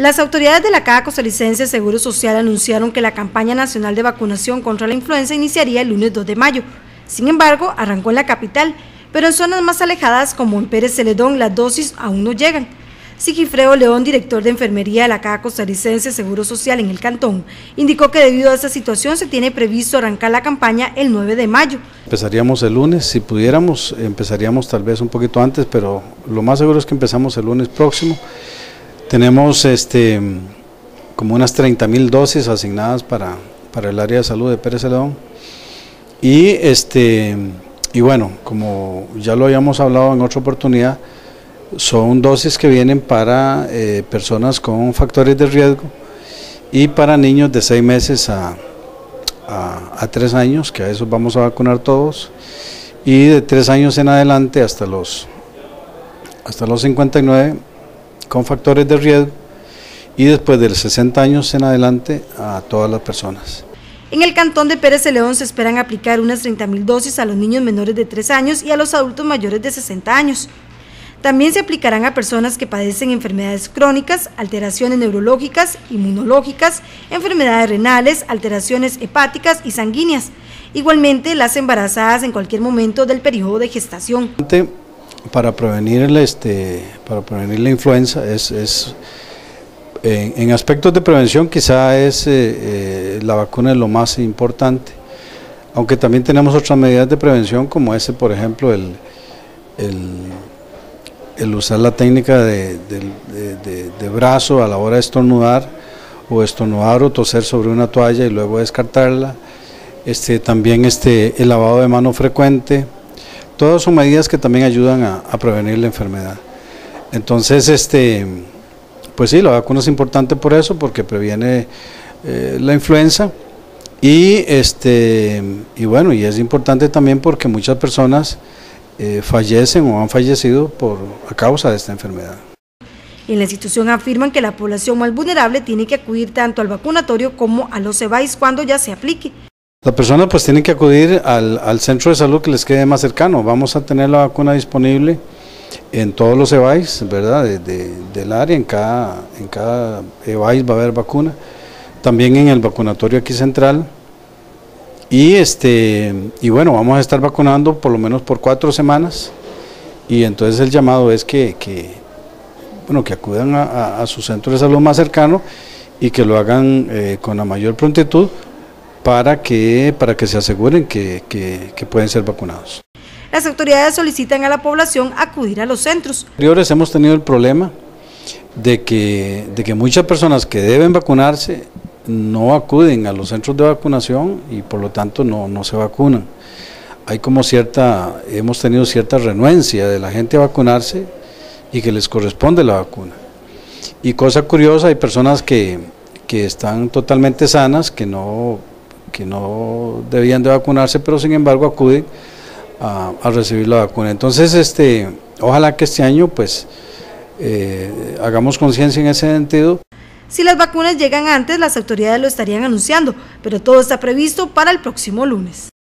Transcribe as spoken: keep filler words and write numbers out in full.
Las autoridades de la Caja Costarricense de Seguro Social anunciaron que la campaña nacional de vacunación contra la influenza iniciaría el lunes dos de mayo. Sin embargo, arrancó en la capital, pero en zonas más alejadas como en Pérez Celedón las dosis aún no llegan. Sigifredo León, director de enfermería de la Caja Costarricense de Seguro Social en el cantón, indicó que debido a esta situación se tiene previsto arrancar la campaña el nueve de mayo. Empezaríamos el lunes, si pudiéramos, empezaríamos tal vez un poquito antes, pero lo más seguro es que empezamos el lunes próximo. Tenemos este, como unas treinta mil dosis asignadas para, para el área de salud de Pérez Celedón. Y, este, y bueno, como ya lo habíamos hablado en otra oportunidad, son dosis que vienen para eh, personas con factores de riesgo y para niños de seis meses a, a, a tres años, que a esos vamos a vacunar todos, y de tres años en adelante hasta los, hasta los cincuenta y nueve con factores de riesgo, y después de los sesenta años en adelante a todas las personas. En el cantón de Pérez Celedón se esperan aplicar unas treinta mil dosis a los niños menores de tres años y a los adultos mayores de sesenta años. También se aplicarán a personas que padecen enfermedades crónicas, alteraciones neurológicas, inmunológicas, enfermedades renales, alteraciones hepáticas y sanguíneas. Igualmente las embarazadas en cualquier momento del periodo de gestación. Para prevenir, el, este, para prevenir la influenza, es, es, en, en aspectos de prevención quizá es eh, eh, la vacuna es lo más importante, aunque también tenemos otras medidas de prevención como ese, por ejemplo, el, el, el usar la técnica de, de, de, de brazo a la hora de estornudar, o estornudar o toser sobre una toalla y luego descartarla, este, también este, el lavado de mano frecuente. Todas son medidas que también ayudan a, a prevenir la enfermedad. Entonces, este, pues sí, la vacuna es importante por eso, porque previene eh, la influenza, y, este, y bueno, y es importante también porque muchas personas eh, fallecen o han fallecido por, a causa de esta enfermedad. En la institución afirman que la población más vulnerable tiene que acudir tanto al vacunatorio como a los CEBAIS cuando ya se aplique. La persona pues tiene que acudir al, al centro de salud que les quede más cercano. Vamos a tener la vacuna disponible en todos los EBAIS, ¿verdad? De, de, del área, en cada, en cada EBAIS va a haber vacuna. También en el vacunatorio aquí central. Y, este, y bueno, vamos a estar vacunando por lo menos por cuatro semanas. Y entonces el llamado es que, que, bueno, que acudan a, a, a su centro de salud más cercano y que lo hagan eh, con la mayor prontitud, para que, para que se aseguren que, que, que pueden ser vacunados. Las autoridades solicitan a la población acudir a los centros. Anteriores hemos tenido el problema de que, de que muchas personas que deben vacunarse no acuden a los centros de vacunación y por lo tanto no, no se vacunan. Hay como cierta, hemos tenido cierta renuencia de la gente a vacunarse y que les corresponde la vacuna. Y cosa curiosa, hay personas que, que están totalmente sanas, que no... que no debían de vacunarse, pero sin embargo acuden a, a recibir la vacuna. Entonces, este, ojalá que este año pues eh, hagamos conciencia en ese sentido. Si las vacunas llegan antes, las autoridades lo estarían anunciando, pero todo está previsto para el próximo lunes.